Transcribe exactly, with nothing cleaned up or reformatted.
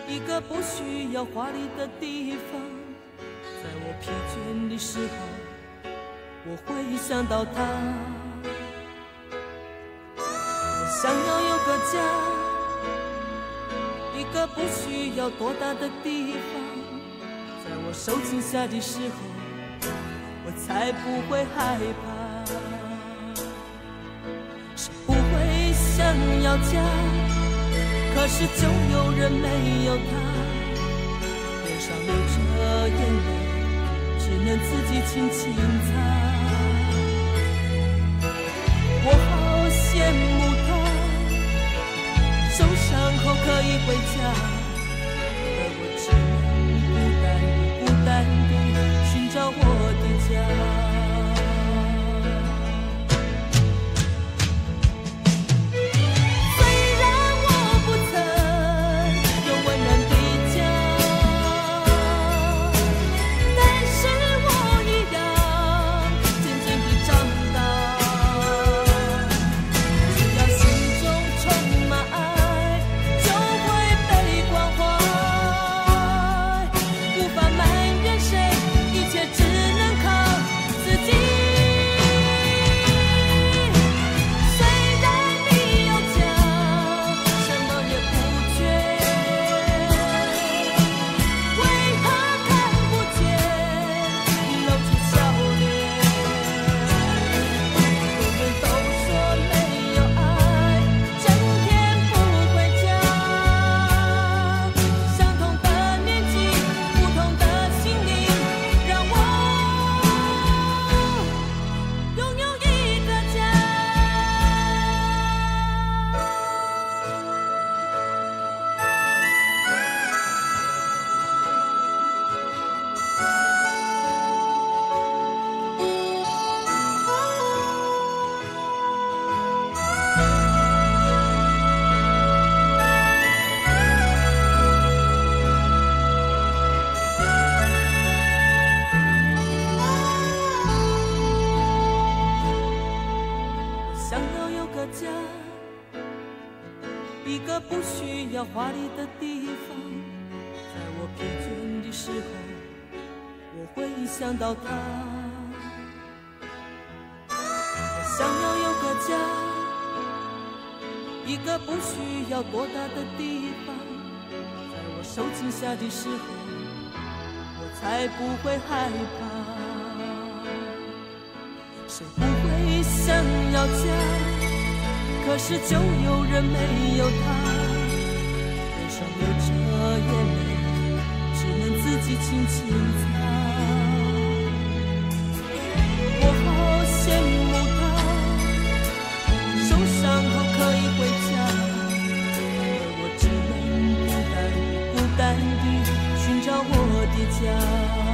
一个不需要华丽的地方，在我疲倦的时候，我会想到他。我想要有个家，一个不需要多大的地方，在我受惊吓的时候，我才不会害怕。谁不会想要家？可是就有人没有他，脸上流着眼泪，只能自己轻轻擦。我好羡慕他，受伤后可以回家，而我只能孤单地孤单地寻找我的家。一个不需要华丽的地方，在我疲倦的时候，我会想到他。我想要有个家，一个不需要多大的地方，在我受惊吓的时候，我才不会害怕。谁不会想要家？可是就有人没有他，脸上流着眼泪，只能自己轻轻擦。我好羡慕他，受伤后可以回家，而我只能孤单孤单地寻找我的家。